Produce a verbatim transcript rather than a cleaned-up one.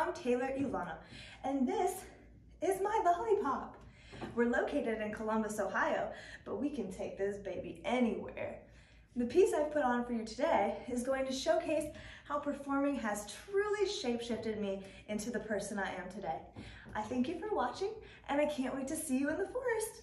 I'm Taylor Ilana, and this is my lollipop. We're located in Columbus, Ohio, but we can take this baby anywhere. The piece I've put on for you today is going to showcase how performing has truly shape-shifted me into the person I am today. I thank you for watching, and I can't wait to see you in the forest.